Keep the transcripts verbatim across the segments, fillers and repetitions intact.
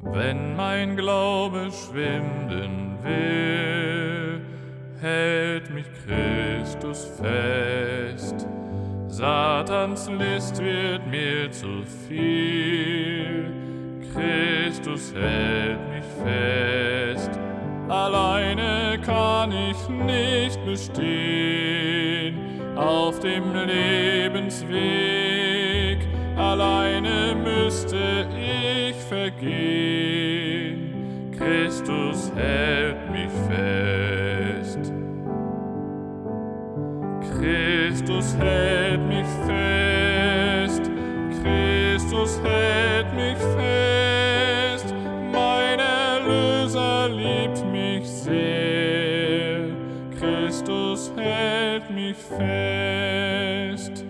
Wenn mein Glaube schwinden will, hält mich Christus fest. Satans List wird mir zu viel, Christus hält mich fest. Alleine kann ich nicht bestehen auf dem Lebensweg, alleine müsste ich vergehen, Christus hält mich fest. Christus hält mich fest, Christus hält mich fest, mein Erlöser liebt mich sehr, Christus hält mich fest.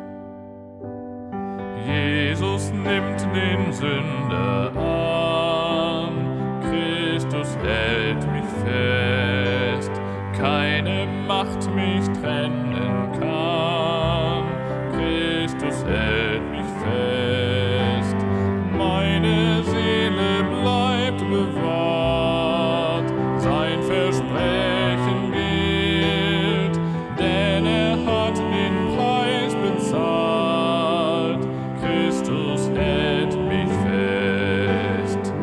Jesus nimmt den Sünder an, Christus hält mich fest, keine Macht mich trennen kann, Christus hält mich fest, meine Seele bleibt bewahrt, sein Versprechen gilt, denn er hat den Preis bezahlt, Christus hält mich fest.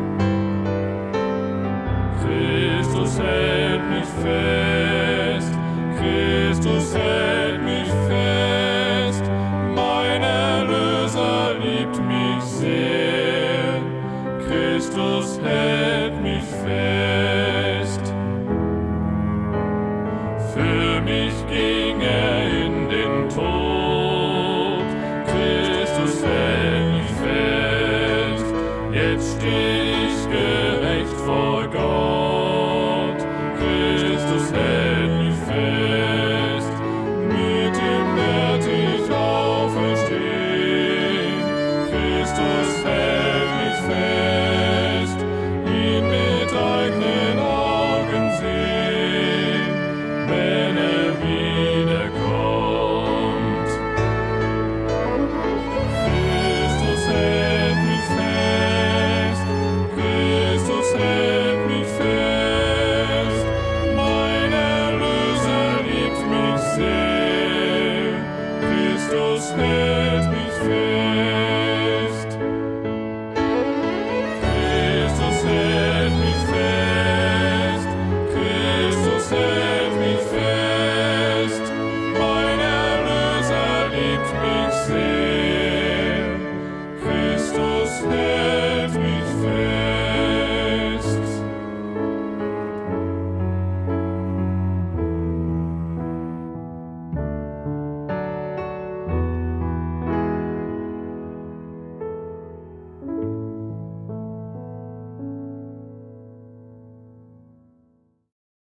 Christus hält mich fest, Christus hält mich fest, mein Erlöser liebt mich sehr, Christus hält mich fest. Für mich ging er in den Tod, Christus hält mich fest, jetzt steh ich